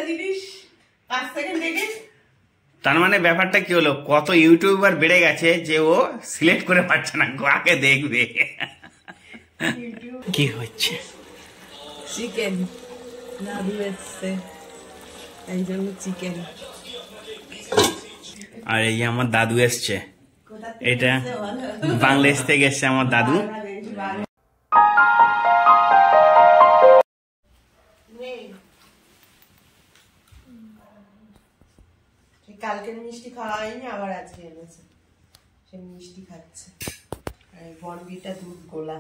জিনিস 5 সেকেন্ড দেখে তার মানে ব্যাপারটা কি হলো, কত ইউটিউবার বেড়ে গেছে যে ও সিলেক্ট করে পাচ্ছে না কাকে দেখবে। কি হচ্ছে? চিকেন দাদু এসছে, এই জন্য চিকেন। আর এই আমার দাদু এসছে, এটা বাংলাদেশ থেকে এসছে আমার দাদু। কালকের মিষ্টি খাওয়া হয়নি, আবার আজকে এনেছে, সে মিষ্টি খাচ্ছে। বনবিটা দুধ গোলা,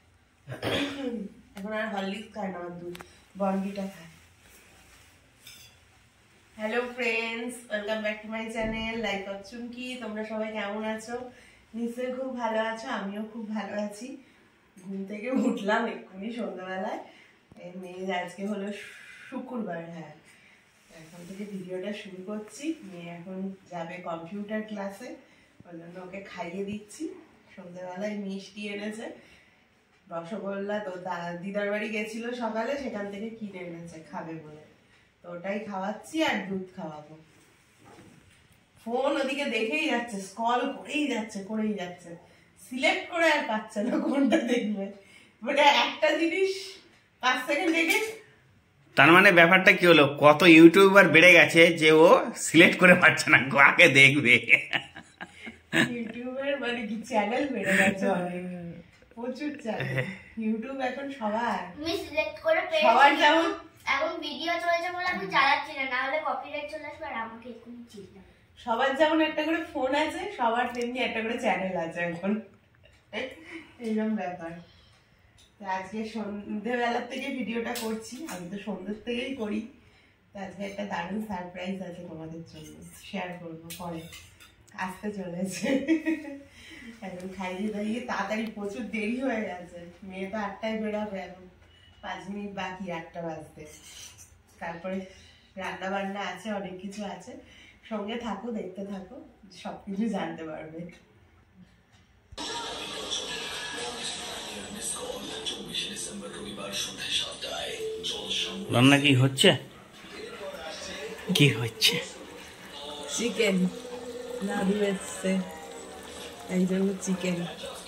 এখন আর হরলিক্স খায় না, দুধ বনবিটা খায়। Hello friends, welcome back to my channel life of Chumki. তোমরা সবাই কেমন আছো? নিশ্চয়ই খুব ভালো আছো, আমিও খুব ভালো আছি। ঘুম থেকে উঠলাম এক্ষুনি সন্ধ্যাবেলায়। মেয়ে আজকে হলো শুক্রবার, হ্যাঁ, এখন থেকে ভিডিওটা শুরু করছি। মেয়ে এখন যাবে কম্পিউটার ক্লাসে, ওই জন্য ওকে খাইয়ে দিচ্ছি। সন্ধ্যাবেলায় মিষ্টি এনেছে, রসগোল্লা, তো দিদার বাড়ি গেছিল সকালে, সেখান থেকে কিনে এনেছে খাবে বলে, তো ওটাই খাওয়াচ্ছি আর দুধ খাওয়াবো। ফোন ওদিকে দেখেই যাচ্ছে, স্ক্রল করেই যাচ্ছে, সিলেক্ট করে আর পাচ্ছে না কোনটা দেখবে। মানে একটা জিনিস 5 সেকেন্ড দেখে। তার মানে ব্যাপারটা কি হলো, কত ইউটিউবার বেড়ে গেছে যে ও সিলেক্ট করে পাচ্ছে না কাকে দেখবে। ইউটিউবের মানে কি চ্যানেল বেড়ে গেছে অনেক, প্রচুর চ্যানেল। ইউটিউব এখন সবার, আমি সিলেক্ট করে পেয়েছি। সবার যেমন এখন ভিডিও চলছে বলে আমি চালাচ্ছি না, না হলে কপিরাইট চলে আসবে আর আমাকে এক্ষুনি চিট না। সবার যেমন একটা করে ফোন আছে, সবার তেমনি একটা করে চ্যানেল আছে এখন, এইরকম ব্যাপার। আজকে সন্ধ্যেবেলার থেকে ভিডিওটা করছি, আমি তো সন্ধ্যের থেকেই করি। তো আজকে একটা দারুণ সারপ্রাইজ আছে তোমাদের জন্য, শেয়ার করবো পরে, আসতে চলেছে। এখন খাইয়ে দাইয়ে তাড়াতাড়ি, প্রচুর দেরি হয়ে গেছে। মেয়ে তো 8টায় বেরোবে, এখন 5 মিনিট বাকি 8টা বাজতে। তারপরে রান্না বান্না আছে, অনেক কিছু আছে। সঙ্গে থাকো, দেখতে থাকো, সবকিছু জানতে পারবে। রান্না কি হচ্ছে? কি হচ্ছে? চিকেন দাদু এসছে, এই জন্য চিকেন।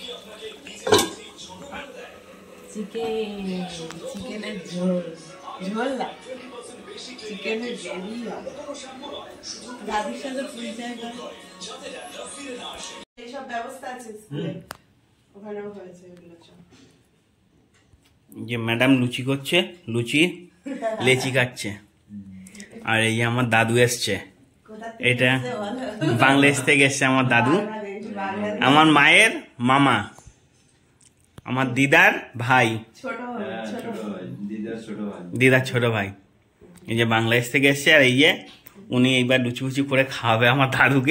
চিকেনের ঝোল না, চিকেনের গ্রেভি হবে। দাদুর সাথে পরিচয় করো, এইসব ব্যবস্থা আছে ওখানেও হয়েছে এগুলো সব। যে ম্যাডাম লুচি করছে, লুচি লেচি কাটছে। আর এই আমার দাদু এসছে, এটা বাংলাদেশ থেকে এসছে আমার দাদু, আমার মায়ের মামা, আমার দিদার ভাই, দিদার ছোট ভাই। এই যে বাংলাদেশ থেকে এসছে, আর এই যে উনি এইবার লুচি ফুচি করে খাওয়াবে আমার দাদুকে।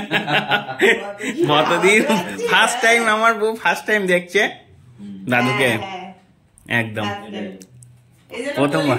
কতদিন ফার্স্ট টাইম, আমার বউ ফার্স্ট টাইম দেখছে দাদুকে, একদম প্রথমবার।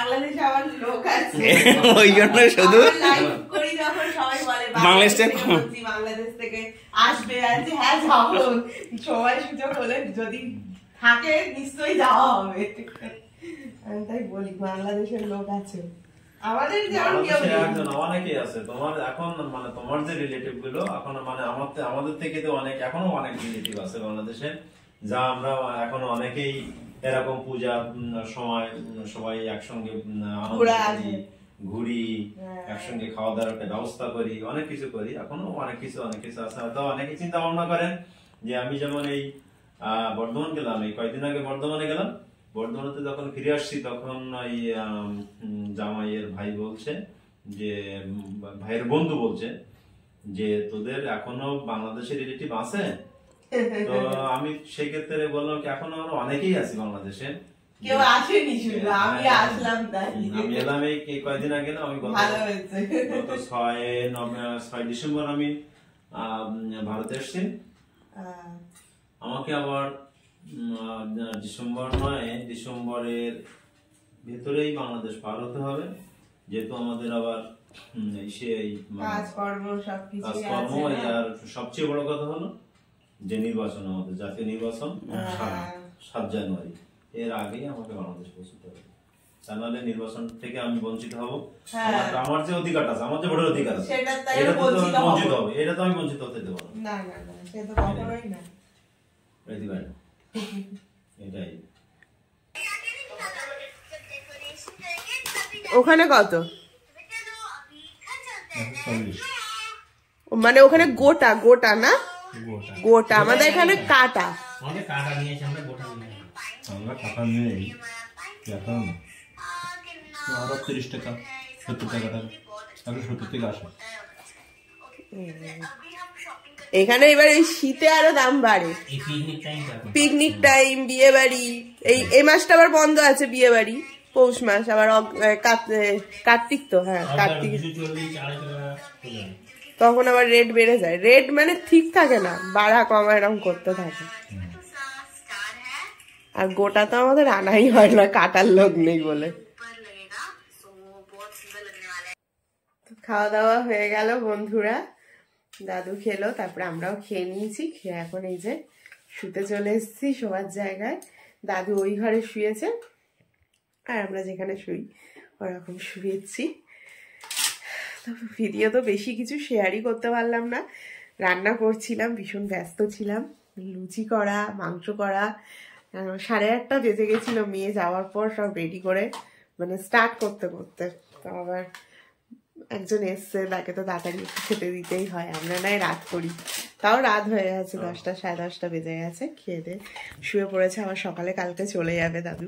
ওই জন্য শুধু বাংলাদেশ থেকে আসবে, হ্যাঁ যাবো, সময় সুযোগ হলে যদি থাকে নিশ্চয়ই যাওয়া হবে। আমি তাই বলি, বাংলাদেশের লোক আছে আমাদের, যেমন অনেকেই আছে। তোমার এখন মানে তোমার যে রিলেটিভ গুলো এখন মানে আমাদের থেকে তো অনেক, এখনো অনেক রিলেটিভ আছে বাংলাদেশে, যা আমরা এখনো অনেকেই এরকম পূজা সময় সবাই একসঙ্গে ঘুরি, একসঙ্গে খাওয়া দাওয়ার একটা ব্যবস্থা করি, অনেক কিছু করি, এখনো অনেক কিছু আছে। হয়তো অনেকে চিন্তা ভাবনা করেন যে আমি যেমন এই বর্ধমান গেলাম, এই কয়েকদিন আগে বর্ধমানে গেলাম, বর্ধমানে যখন ফিরে আসছি তখন এই জামাইয়ের ভাই বলছে, যে ভাইয়ের বন্ধু বলছে যে তোদের এখনো বাংলাদেশের রিলেটিভ আছে। তো আমি সেই ক্ষেত্রে বললাম কি এখনো আমরা অনেকেই আছি বাংলাদেশে, কেউ আসেনি, শুধু আমি আসলাম। আমি এলাম এই কয়েকদিন আগে, না আমি গত 6 ডিসেম্বর আমি ভারতে এসেছি। আমাকে আবার ডিসেম্বর নয়, ডিসেম্বরের ভেতরেই বাংলাদেশ পার হতে হবে, যেহেতু আমাদের আবার সেই কাজকর্ম সবকিছু। আর সবচেয়ে বড় কথা হলো যে নির্বাচন, আমাদের জাতীয় নির্বাচন 7 জানুয়ারি, এর আগেই আমাকে বাংলাদেশ পৌঁছতে হবে। তা নাহলে নির্বাচন থেকে আমি বঞ্চিত হব। হ্যাঁ। আমার যে অধিকার আছে, আমার যে ভোটের অধিকার আছে, সেটা তাই এটা তো বঞ্চিত বঞ্চিত হব। হবে, এটা তো আমি বঞ্চিত হতে দেব না। না না না, সে তো কখনোই না। দিবেন এটাই। ওখানে কত? মানে ওখানে গোটা গোটা না, গোটা। আমাদের এখানে কাটা। আমাদের কাটা নিয়েছে, আমরা গোটা নিয়ে আমরা কাটা নেই এখন, আরো 30 টাকা 70 টাকা আগে 70 থেকে 80। এখানে এবার এই শীতে আরো দাম বাড়ে। এই পিকনিক টাইম, পিকনিক টাইম, বিয়ে বাড়ি, এই মাসটা আবার বন্ধ আছে বিয়ে বাড়ি, পৌষ মাস আবার কার্তিক তো, হ্যাঁ কার্তিক, তখন আবার রেট বেড়ে যায়। রেট মানে ঠিক থাকে না, বাড়া কমা এরকম করতে থাকে। আর গোটা তো আমাদের আনাই হয় না, কাটার লোক নেই বলে। খাওয়া দাওয়া হয়ে গেল বন্ধুরা, দাদু খেলো, তারপরে আমরাও খেয়ে নিয়েছি। খেয়ে এখন এই যে শুতে চলে এসেছি শোয়ার জায়গায়। দাদু ওই ঘরে শুয়েছে আর আমরা যেখানে শুই ওরকম শুয়েছি। তো ভিডিও তো বেশি কিছু শেয়ারই করতে পারলাম না, রান্না করছিলাম, ভীষণ ব্যস্ত ছিলাম। লুচি করা, মাংস করা, 8:30 বেজে গেছিলো মেয়ে যাওয়ার পর সব রেডি করে, মানে স্টার্ট করতে করতে। তো আবার একজন এসছে, তাকে তো তাড়াতাড়ি খেতে দিতেই হয়, আমরা নাই রাত করি, তাও রাত হয়ে গেছে, 10টা 10:30 বেজে গেছে। খেয়ে দিয়ে শুয়ে পড়েছে, আবার সকালে কালকে চলে যাবে দাদু।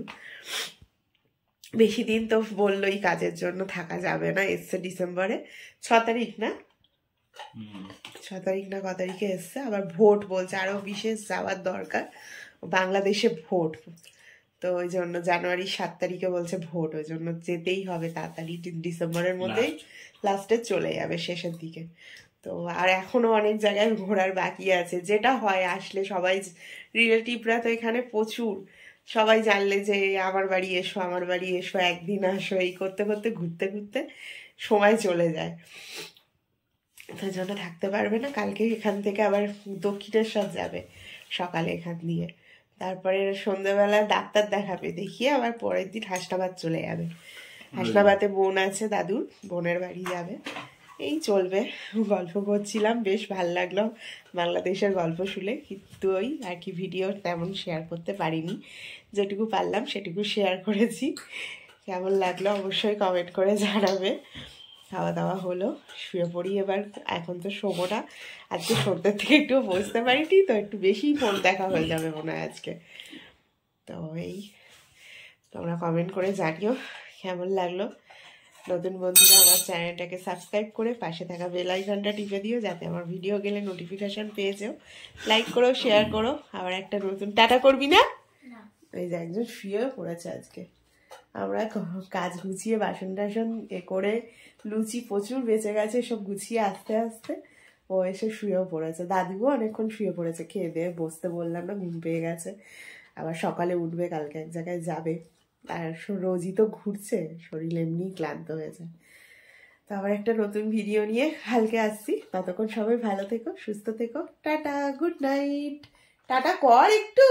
বেশি দিন তো বললোই কাজের জন্য থাকা যাবে না, এসছে ডিসেম্বরে 6 তারিখ না, 6 তারিখ না ক তারিখে এসছে। আবার ভোট বলছে, আরো বিশেষ যাওয়ার দরকার, বাংলাদেশে ভোট, তো ওই জন্য জানুয়ারি 7 তারিখে বলছে ভোট, ওই জন্য যেতেই হবে তাড়াতাড়ি, ডিসেম্বরের মধ্যেই লাস্টে চলে যাবে, শেষের দিকে। তো আর এখনো অনেক জায়গায় ঘোরার বাকি আছে, যেটা হয় আসলে সবাই রিলেটিভরা তো এখানে প্রচুর, সবাই জানলে যে আমার বাড়ি এসো, আমার বাড়ি এসো, একদিন আসো, এই করতে করতে ঘুরতে ঘুরতে সময় চলে যায়, তার জন্য থাকতে পারবে না। কালকে এখান থেকে আবার দক্ষিণেশ্বর যাবে সকালে এখান দিয়ে, তারপরে সন্ধ্যেবেলা ডাক্তার দেখাবে, দেখিয়ে আবার পরের দিন হাসনাবাদ চলে যাবে। হাসনাবাদে বোন আছে দাদুর, বোনের বাড়ি যাবে। এই চলবে, গল্প করছিলাম, বেশ ভাল লাগলো বাংলাদেশের গল্প শুনে, কিন্তু ওই আর কি ভিডিও তেমন শেয়ার করতে পারিনি, যেটুকু পারলাম সেটুকু শেয়ার করেছি। কেমন লাগলো অবশ্যই কমেন্ট করে জানাবে। খাওয়া দাওয়া হলো, শুয়ে পড়ি এবার, এখন তো শোবো না, আজকে সন্ধ্যের থেকে একটু বসতে পারিনি, তো একটু বেশি ফোন দেখা হয়ে যাবে মনে হয় আজকে। তো এই তোমরা কমেন্ট করে জানিও কেমন লাগলো। নতুন বন্ধুরা আমার চ্যানেলটাকে সাবস্ক্রাইব করে পাশে থাকা বেল আইকনটা টিপে দিও, যাতে আমার ভিডিও গেলে নোটিফিকেশন পেয়ে যাও। লাইক করো, শেয়ার করো। আবার একটা নতুন, টাটা করবি না? এই যে একজন শুয়েও পড়েছে আজকে, আমরা কাজ গুছিয়ে বাসন টাসন করে, লুচি প্রচুর বেঁচে গেছে, সব গুছিয়ে আস্তে আস্তে ও এসে শুয়েও পড়েছে। দাদুও অনেকক্ষণ শুয়ে পড়েছে, খেয়ে দিয়ে বসতে বললাম না, ঘুম পেয়ে গেছে। আবার সকালে উঠবে, কালকে এক জায়গায় যাবে, আর রোজই তো ঘুরছে, শরীর এমনি ক্লান্ত হয়েছে। তো আবার একটা নতুন ভিডিও নিয়ে কালকে আসছি, ততক্ষণ সবাই ভালো থেকো, সুস্থ থেকো, টাটা, গুড নাইট। টাটা কর একটু,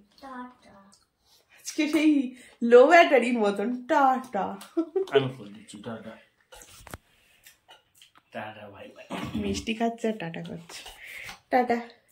আজকে সেই লো ব্যাটারির মতন, টাটা। আমি ফোন দিচ্ছি, টাটা টাটা, ভাই ভাই। মিষ্টি খাচ্ছে আর টাটা করছে, টাটা।